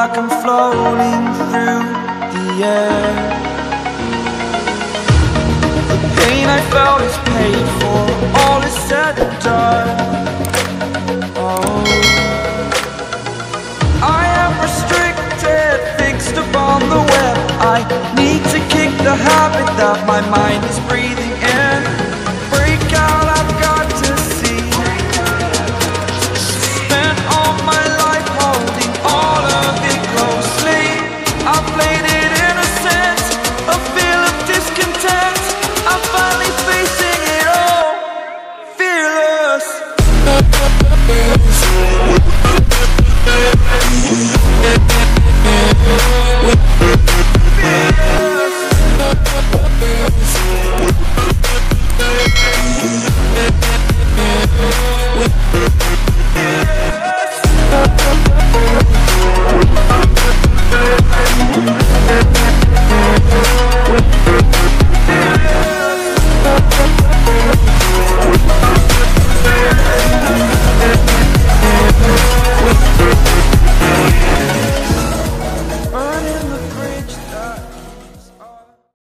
like I'm floating through the air. The pain I felt is paid for, all is said and done. Oh, I am restricted, fixed upon the web. I need to kick the habit that my mind is breathing